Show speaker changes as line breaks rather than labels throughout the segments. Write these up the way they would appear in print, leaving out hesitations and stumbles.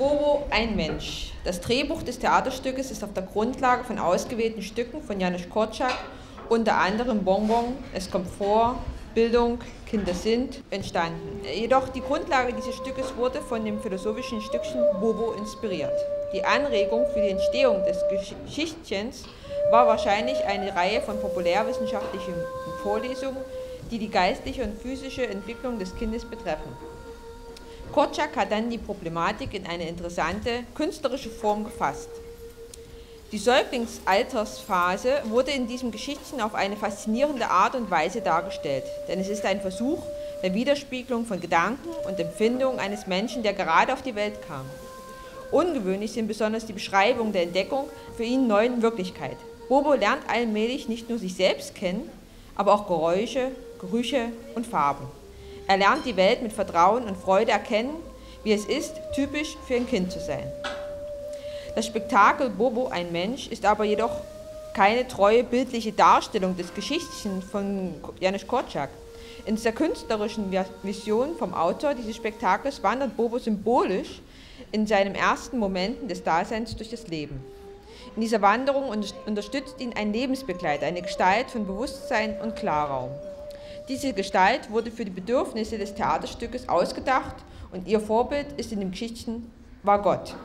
Bobo, ein Mensch. Das Drehbuch des Theaterstückes ist auf der Grundlage von ausgewählten Stücken von Janusz Korczak, unter anderem Bonbon, Es kommt vor, Bildung, Kinder sind, entstanden. Jedoch die Grundlage dieses Stückes wurde von dem philosophischen Stückchen Bobo inspiriert. Die Anregung für die Entstehung des Geschichtchens war wahrscheinlich eine Reihe von populärwissenschaftlichen Vorlesungen, die die geistliche und physische Entwicklung des Kindes betreffen. Korczak hat dann die Problematik in eine interessante künstlerische Form gefasst. Die Säuglingsaltersphase wurde in diesem Geschichtchen auf eine faszinierende Art und Weise dargestellt, denn es ist ein Versuch der Widerspiegelung von Gedanken und Empfindungen eines Menschen, der gerade auf die Welt kam. Ungewöhnlich sind besonders die Beschreibungen der Entdeckung für ihn neuen Wirklichkeit. Bobo lernt allmählich nicht nur sich selbst kennen, aber auch Geräusche, Gerüche und Farben. Er lernt die Welt mit Vertrauen und Freude erkennen, wie es ist, typisch für ein Kind zu sein. Das Spektakel Bobo, ein Mensch, ist aber jedoch keine treue bildliche Darstellung des Geschichtchens von Janusz Korczak. In der künstlerischen Vision vom Autor dieses Spektakels wandert Bobo symbolisch in seinen ersten Momenten des Daseins durch das Leben. In dieser Wanderung unterstützt ihn ein Lebensbegleiter, eine Gestalt von Bewusstsein und Klarraum. Diese Gestalt wurde für die Bedürfnisse des Theaterstückes ausgedacht und ihr Vorbild ist in dem Geschichtchen war Gott.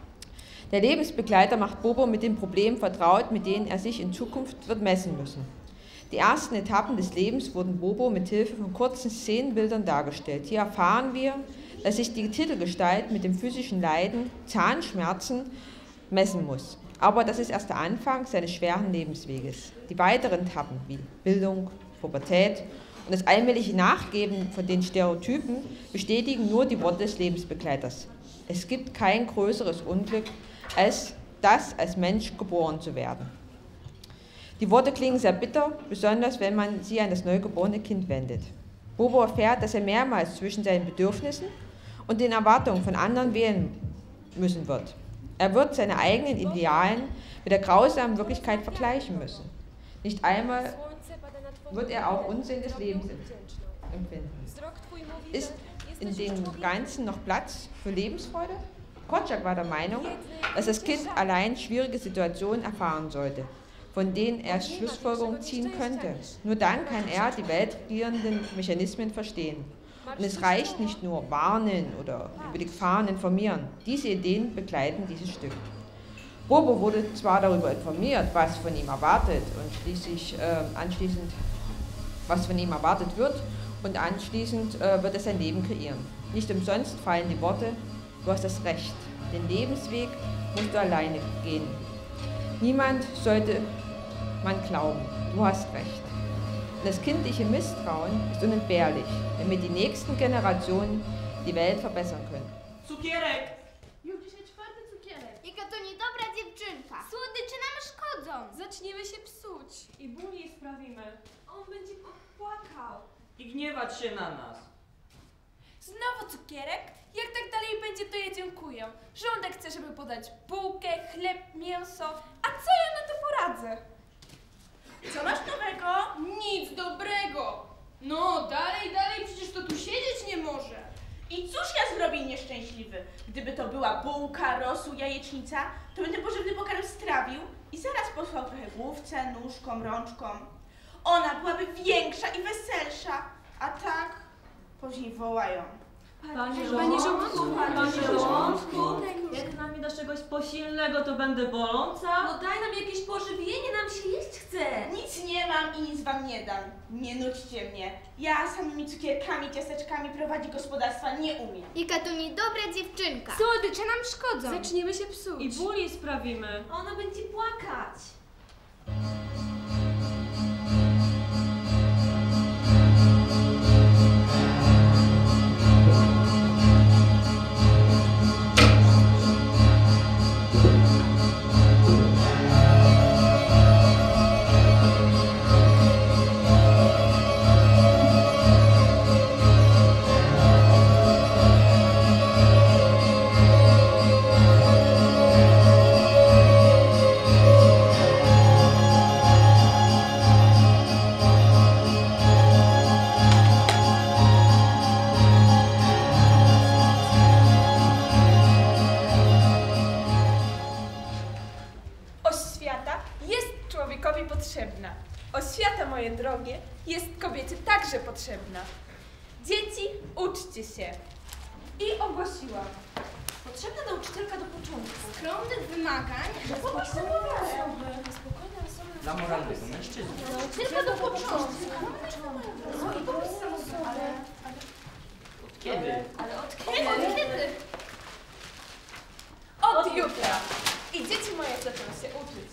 Der Lebensbegleiter macht Bobo mit den Problemen vertraut, mit denen er sich in Zukunft wird messen müssen. Die ersten Etappen des Lebens wurden Bobo mit Hilfe von kurzen Szenenbildern dargestellt. Hier erfahren wir, dass sich die Titelgestalt mit dem physischen Leiden, Zahnschmerzen messen muss. Aber das ist erst der Anfang seines schweren Lebensweges. Die weiteren Etappen wie Bildung, Pubertät und das allmähliche Nachgeben von den Stereotypen bestätigen nur die Worte des Lebensbegleiters. Es gibt kein größeres Unglück, als das als Mensch geboren zu werden. Die Worte klingen sehr bitter, besonders wenn man sie an das neugeborene Kind wendet. Bobo erfährt, dass er mehrmals zwischen seinen Bedürfnissen und den Erwartungen von anderen wählen müssen wird. Er wird seine eigenen Idealen mit der grausamen Wirklichkeit vergleichen müssen. Nicht einmal wird er auch Unsinn des Lebens empfinden. Ist in dem Ganzen noch Platz für Lebensfreude? Korczak war der Meinung, dass das Kind allein schwierige Situationen erfahren sollte, von denen er Schlussfolgerungen ziehen könnte. Nur dann kann er die weltregierenden Mechanismen verstehen. Und es reicht nicht nur warnen oder über die Gefahren informieren. Diese Ideen begleiten dieses Stück. Bobo wurde zwar darüber informiert, was von ihm erwartet und anschließend was von ihm erwartet wird und anschließend wird er sein Leben kreieren. Nicht umsonst fallen die Worte: Du hast das Recht, den Lebensweg musst du alleine gehen. Niemand sollte man glauben, du hast Recht. Und das kindliche Misstrauen ist unentbehrlich, damit die nächsten Generationen die Welt verbessern können.
Cukierek!
Już dzisiaj 4. cukierek.
Jaka to niedobra dziewczynka. Słodycze nam szkodzą.
Zaczniemy się psuć. I ból jej sprawimy. On będzie płakał.
I gniewać się na nas.
Znowu cukierek? Jak tak dalej będzie, to ja dziękuję. Żołądek chce, żeby podać bułkę, chleb, mięso. A co ja na to poradzę?
Co masz nowego?
Nic dobrego. No, dalej, przecież to tu siedzieć nie może.
I cóż ja zrobię nieszczęśliwy? Gdyby to była bułka, rosół, jajecznica, to będę pożywny pokarm strawił i zaraz posłał trochę główce, nóżkom, rączkom. Ona byłaby większa i weselsza, a tak później wołają.
Panie
Żołądku,
jak nam nie dasz czegoś posiłnego, to będę boląca.
No daj nam jakieś pożywienie, nam się jeść chce.
Nic nie mam i nic wam nie dam. Nie nudźcie mnie. Ja samymi cukierkami, ciasteczkami prowadzić gospodarstwa nie umiem.
Jaka to niedobra dziewczynka.
Słodycze nam szkodzą. Zaczniemy się psuć.
I ból jej sprawimy.
Ona będzie płakać. potrzebna. Oświata, moje drogie, jest kobiecie także potrzebna. Dzieci, uczcie się. I ogłosiłam. Potrzebna nauczycielka do początku.
Skromnych wymagań.
Spokojne osoby.
Dla moralnego mężczyzny.
Tylko do początku.
Od kiedy?
Od kiedy?
Od jutra. I dzieci moje zaczną się uczyć.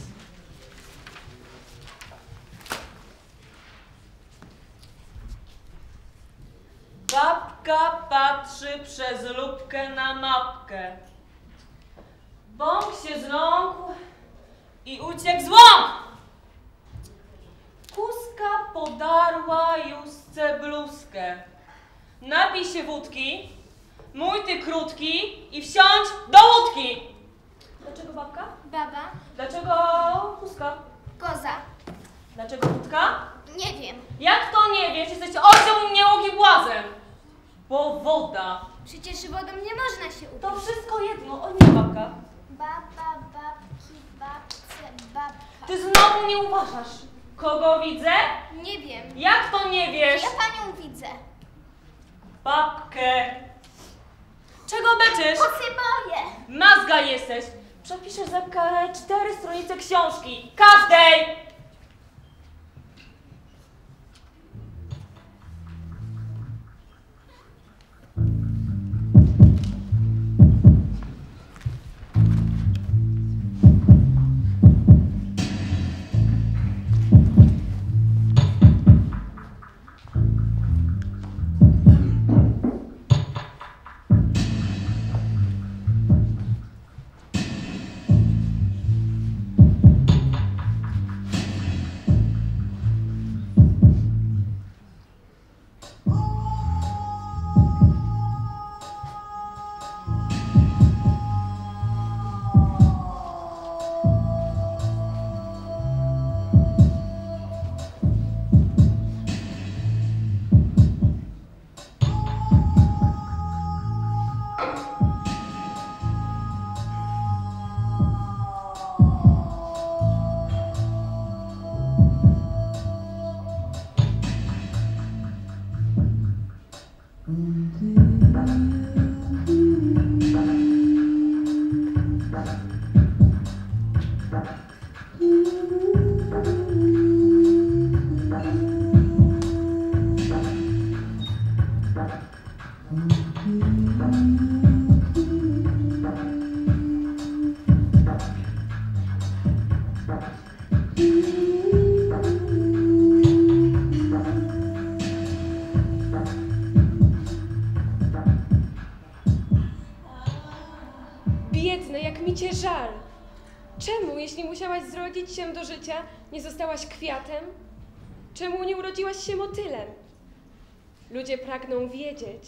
Babka patrzy przez lubkę na mapkę. Bąk się zląkł i uciekł z łąk. Kuska podarła Justce bluzkę. Napij się wódki, mój ty krótki i wsiądź do łódki. Dlaczego babka?
Baba.
Dlaczego kuska?
Koza.
Dlaczego wódka?
Nie wiem.
Jak to nie wiesz? Jesteś osioł niełuki błazem. Bo woda.
Przecież wodą nie można się upić.
To wszystko jedno, o nie babka.
Baba, babki, babce, babka.
Ty znowu nie uważasz. Kogo widzę?
Nie wiem.
Jak to nie wiesz?
Ja panią widzę.
Babkę. Czego beczysz?
Bo się boję.
Mazga jesteś. Przepiszę za karę 4 stronice książki. Każdej!
Biedny, jak mi cię żal. Czemu, jeśli musiałaś zrodzić się do życia, nie zostałaś kwiatem? Czemu nie urodziłaś się motylem? Ludzie pragną wiedzieć.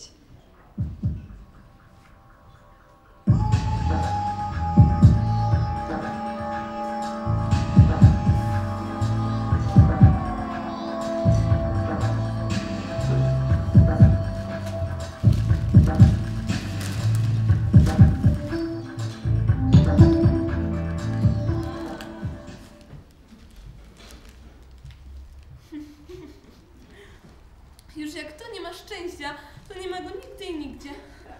Już jak to nie ma szczęścia, to nie ma go nigdy i nigdzie.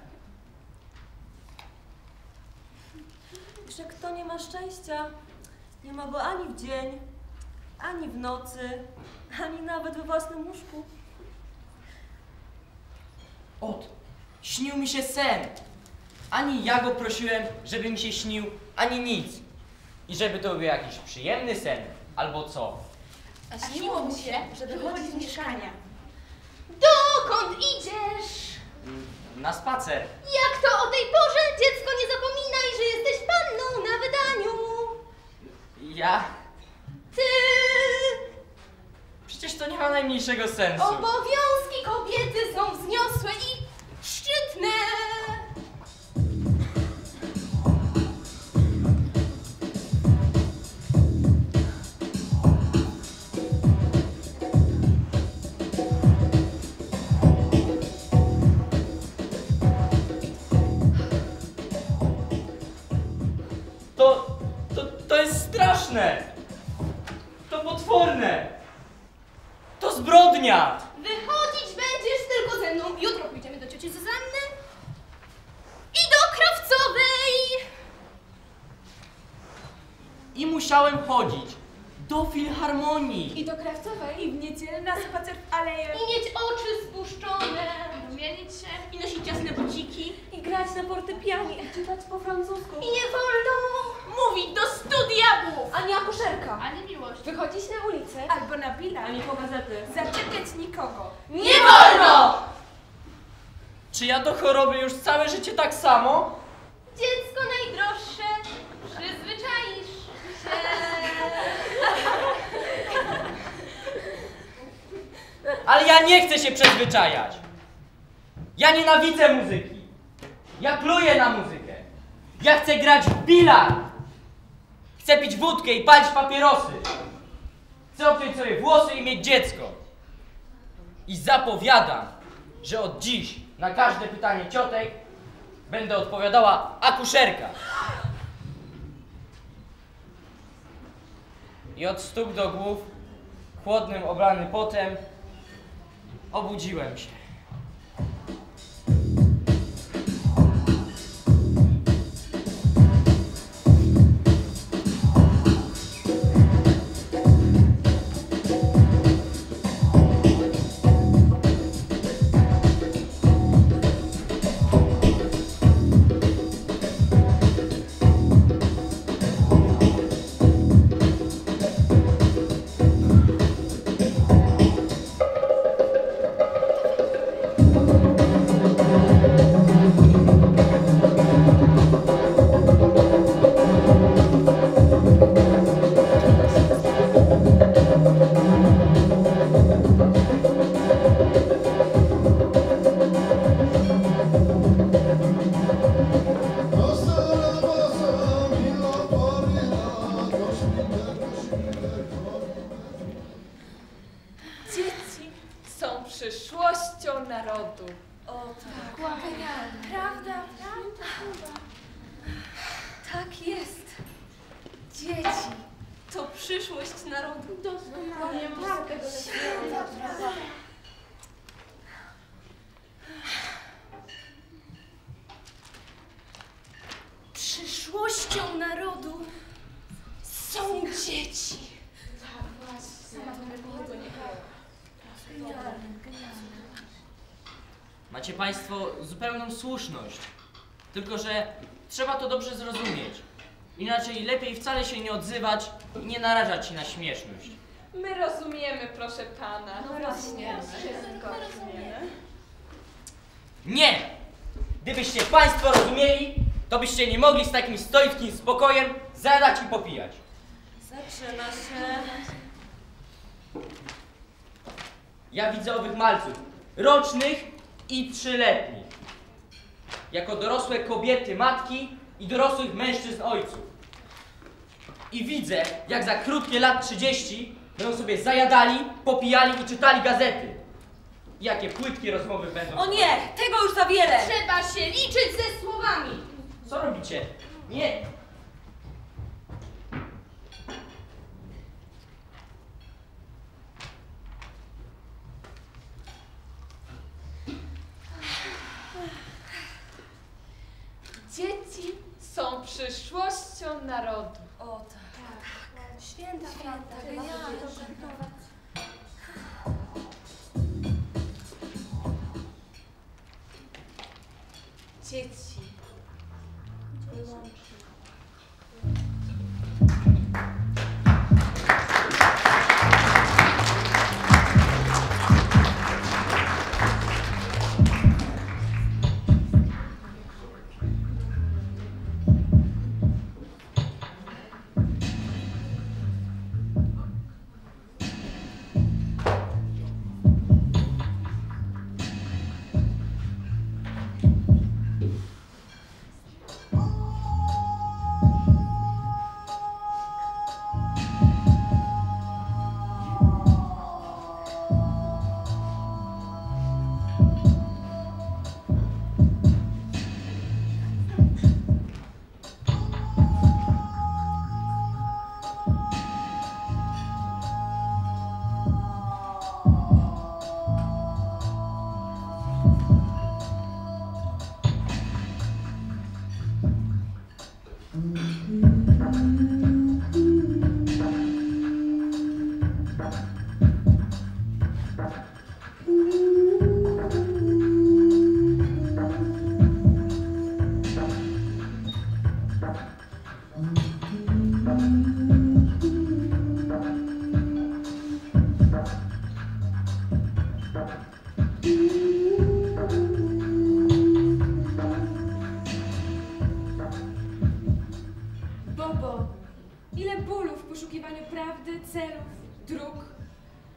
Już jak kto nie ma szczęścia, nie ma go ani w dzień, ani w nocy, ani nawet we własnym łóżku.
Śnił mi się sen. Ani ja go prosiłem, żeby mi się śnił, ani nic. I żeby to był jakiś przyjemny sen, albo co.
A śniło mu się, że wychodzi z mieszkania.
Dokąd idziesz?
Na spacer.
Jak to o tej porze? Dziecko, nie zapominaj, że jesteś panną na wydaniu.
Ja?
Ty!
Przecież to nie ma najmniejszego sensu.
Obowiązki kobiety są wzniosłe i szczytne.
To jest straszne. To potworne. potworne! To zbrodnia!
Wychodzić będziesz tylko ze mną. Jutro pójdziemy do cioci Zuzanny i do Krawcowej.
I musiałem chodzić do filharmonii.
I do Krawcowej. I w niedzielę na spacer w aleję.
I mieć oczy spuszczone.
Rumienić się.
I nosić jasne buciki.
I grać na fortepianie. I czytać po francusku.
I nie wolno.
Mówić do 100 diabłów.
Ani akuszerka.
Ani miłość.
Wychodzić na ulicę.
Albo na bilard.
Ani po gazety.
Zaczepiać nikogo.
Nie wolno!
Czy ja do choroby już całe życie tak samo?
Dziecko najdroższe. Przyzwyczaisz się.
Ale ja nie chcę się przyzwyczajać. Ja nienawidzę muzyki. Ja pluję na muzykę. Ja chcę grać w bilard. Chcę pić wódkę i palić papierosy. Chcę obciąć sobie włosy i mieć dziecko. I zapowiadam, że od dziś na każde pytanie ciotek będę odpowiadała akuszerka. I od stóp do głów, chłodnym, oblany potem, obudziłem się.
Dzieci są przyszłością narodu.
O tak. Prawda? Tak jest. Dzieci to przyszłość narodu.
Doskonale.
Przyszłością narodu są dzieci.
Macie Państwo zupełną słuszność. Tylko że trzeba to dobrze zrozumieć. Inaczej lepiej wcale się nie odzywać i nie narażać się na śmieszność.
My rozumiemy, proszę pana.
No właśnie.
Wszystko rozumiemy.
Nie! Gdybyście Państwo rozumieli, to byście nie mogli z takim stoickim spokojem zjadać i popijać.
Zaczyna się.
Ja widzę owych malców, rocznych i 3-letnich. Jako dorosłe kobiety, matki i dorosłych mężczyzn, ojców. I widzę, jak za krótkie lat 30 będą sobie zajadali, popijali i czytali gazety. Jakie płytkie rozmowy będą.
O nie, tego już za wiele.
Trzeba się liczyć ze słowami.
Co robicie? Nie!
Dzieci są przyszłością narodu.
O tak. Święta, genialne.
Dzieci.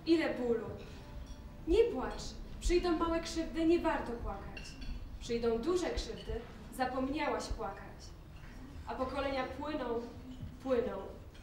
Ile bólu. Nie płacz. Przyjdą małe krzywdy, nie warto płakać. Przyjdą duże krzywdy, zapomniałaś płakać. A pokolenia płyną, płyną.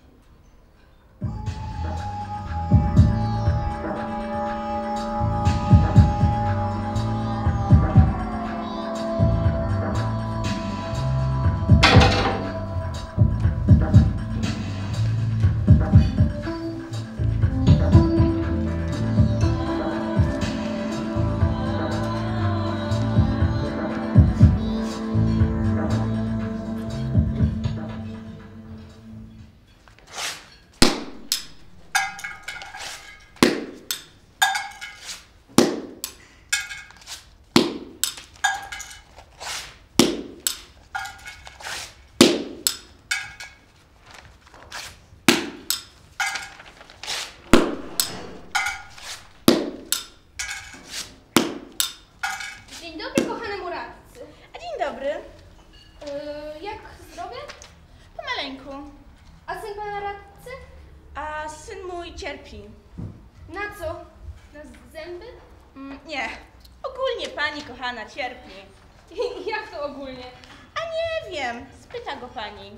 Dzień dobry, kochanemu radcy.
A dzień dobry.
Jak zdrowie?
Pomaleńku.
A syn pana radcy?
A syn mój cierpi.
Na co? Na zęby?
Nie. Ogólnie pani kochana cierpi.
Jak to ogólnie?
A nie wiem. Spyta go pani.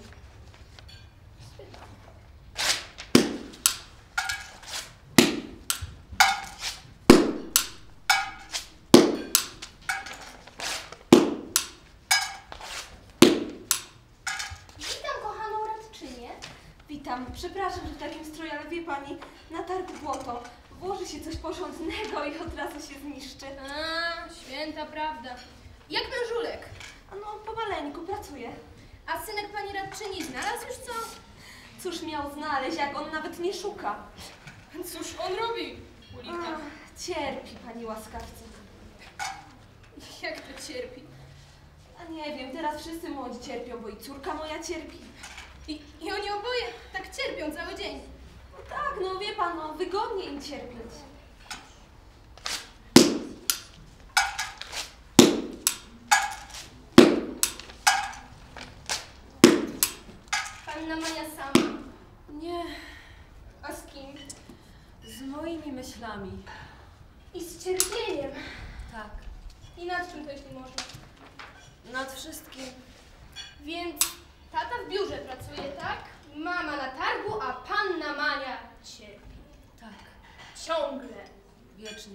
Witam kochaną radczynię.
Witam. Przepraszam, że w takim stroju, ale wie pani, na targu błoto. Włoży się coś porządnego i od razu się zniszczy.
A, święta prawda. Jak mężulek?
A no, pomaleńku, pracuje.
A synek pani radczyni znalazł już co?
Cóż miał znaleźć, jak on nawet nie szuka?
Cóż on robi? Ulita.
Cierpi, pani łaskawcy.
Jak to cierpi?
A nie wiem, teraz wszyscy młodzi cierpią, bo i córka moja cierpi.
I oni oboje tak cierpią cały dzień.
No tak, no wie pan, no wygodnie im cierpieć.
Panna Mania sama?
Nie,
A z kim?
z moimi myślami.
I z cierpieniem.
Tak,
I nad czym to, jeśli można?
nad wszystkim.
Więc tata w biurze pracuje, tak? Mama na targu, a panna Mania cierpi.
Tak,
Ciągle.
wiecznie.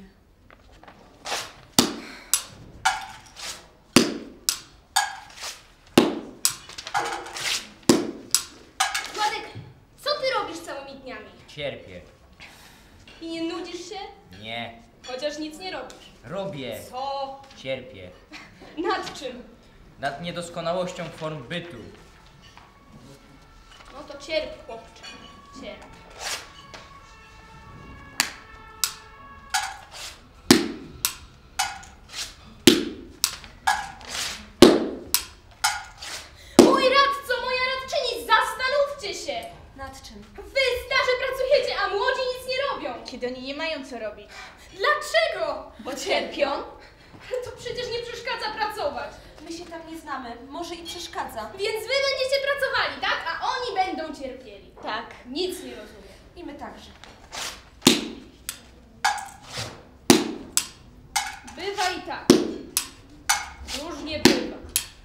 Władek, co ty robisz całymi dniami?
Cierpię.
I nie nudzisz się?
Nie.
Chociaż nic nie robisz.
Robię.
Co?
Cierpię.
Nad czym?
Nad niedoskonałością form bytu.
No to cierp, chłopcze. Cierp. Mój radco, moja radczyni, zastanówcie się!
Nad czym?
Wy, starzy, pracujecie, a młodzi nic nie robią.
Kiedy oni nie mają co robić.
Dlaczego?
Bo cierpią?
To przecież nie przeszkadza pracować.
My się tam nie znamy, może i przeszkadza.
Więc wy będziecie pracowali, tak? A oni będą cierpieli.
Tak.
Nic nie rozumiem.
I my także.
Bywa i tak. Różnie bywa.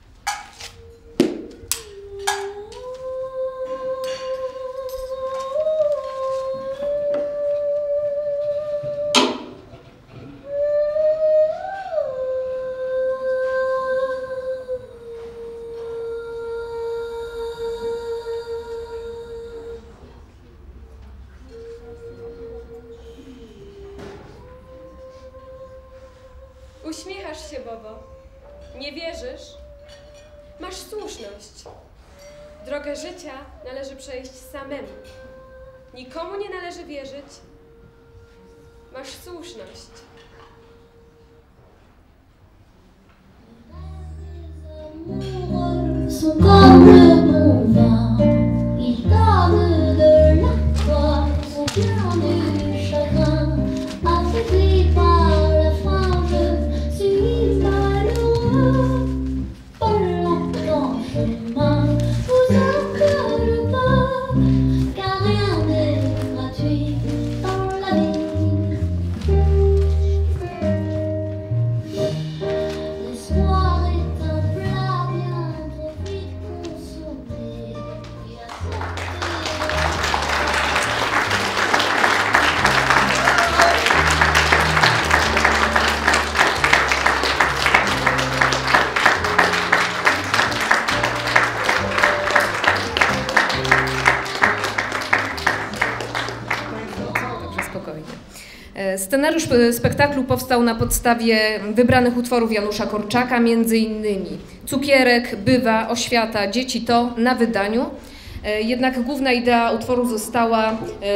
Uśmiechasz się, Bobo. Nie wierzysz? Masz słuszność. Drogę życia należy przejść samemu. Nikomu nie należy wierzyć. Masz słuszność.
Sont comme le bon vin, ils donnent de la foi au cœur du chagrin. Affaibli par la faim, je suis malheureux. Par longtemps chemin, vous appelle pas, car rien n'est gratuit dans la vie.
spokojnie. Scenariusz spektaklu powstał na podstawie wybranych utworów Janusza Korczaka, między innymi Cukierek, Bywa, Oświata, Dzieci to na wydaniu. Jednak główna idea utworu została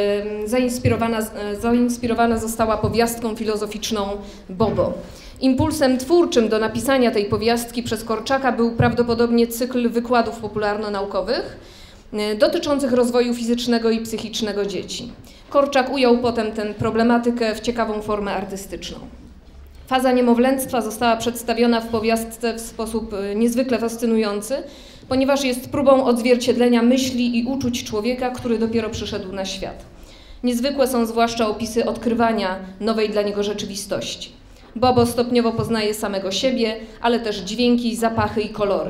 zainspirowana została powiastką filozoficzną Bobo. Impulsem twórczym do napisania tej powiastki przez Korczaka był prawdopodobnie cykl wykładów popularno-naukowych dotyczących rozwoju fizycznego i psychicznego dzieci. Korczak ujął potem tę problematykę w ciekawą formę artystyczną. Faza niemowlęctwa została przedstawiona w powiastce w sposób niezwykle fascynujący, ponieważ jest próbą odzwierciedlenia myśli i uczuć człowieka, który dopiero przyszedł na świat. Niezwykłe są zwłaszcza opisy odkrywania nowej dla niego rzeczywistości. Bobo stopniowo poznaje samego siebie, ale też dźwięki, zapachy i kolory.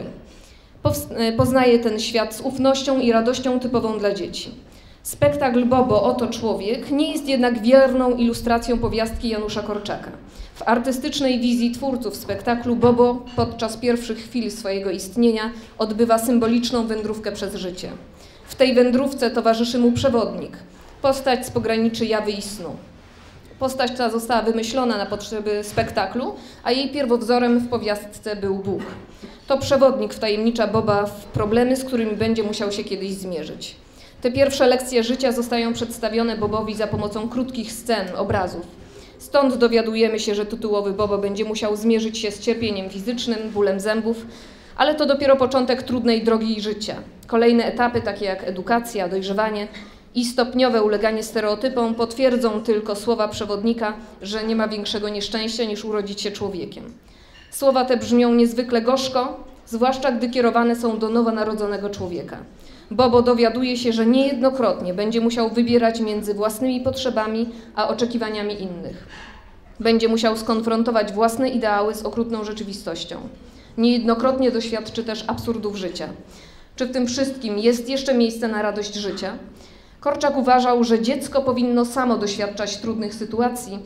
Poznaje ten świat z ufnością i radością typową dla dzieci. Spektakl Bobo, oto człowiek, nie jest jednak wierną ilustracją powiastki Janusza Korczaka. W artystycznej wizji twórców spektaklu Bobo podczas pierwszych chwil swojego istnienia odbywa symboliczną wędrówkę przez życie. W tej wędrówce towarzyszy mu przewodnik, postać z pograniczy jawy i snu. Postać ta została wymyślona na potrzeby spektaklu, a jej pierwowzorem w powiastce był Bóg. To przewodnik wtajemnicza Boba w problemy, z którymi będzie musiał się kiedyś zmierzyć. Te pierwsze lekcje życia zostają przedstawione Bobowi za pomocą krótkich scen, obrazów. Stąd dowiadujemy się, że tytułowy Bobo będzie musiał zmierzyć się z cierpieniem fizycznym, bólem zębów, ale to dopiero początek trudnej drogi życia. Kolejne etapy, takie jak edukacja, dojrzewanie i stopniowe uleganie stereotypom potwierdzą tylko słowa przewodnika, że nie ma większego nieszczęścia niż urodzić się człowiekiem. Słowa te brzmią niezwykle gorzko, zwłaszcza gdy kierowane są do nowonarodzonego człowieka. Bobo dowiaduje się, że niejednokrotnie będzie musiał wybierać między własnymi potrzebami a oczekiwaniami innych. Będzie musiał skonfrontować własne ideały z okrutną rzeczywistością. Niejednokrotnie doświadczy też absurdów życia. Czy w tym wszystkim jest jeszcze miejsce na radość życia? Korczak uważał, że dziecko powinno samo doświadczać trudnych sytuacji,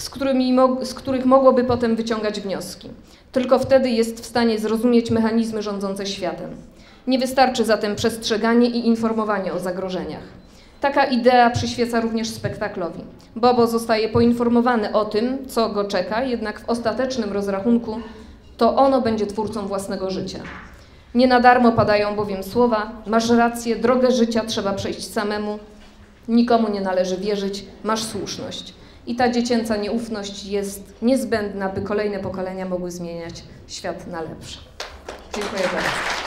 z których mogłoby potem wyciągać wnioski. Tylko wtedy jest w stanie zrozumieć mechanizmy rządzące światem. Nie wystarczy zatem przestrzeganie i informowanie o zagrożeniach. Taka idea przyświeca również spektaklowi. Bobo zostaje poinformowany o tym, co go czeka, jednak w ostatecznym rozrachunku to ono będzie twórcą własnego życia. Nie na darmo padają bowiem słowa: masz rację, drogę życia trzeba przejść samemu, nikomu nie należy wierzyć, masz słuszność. I ta dziecięca nieufność jest niezbędna, by kolejne pokolenia mogły zmieniać świat na lepsze. Dziękuję bardzo.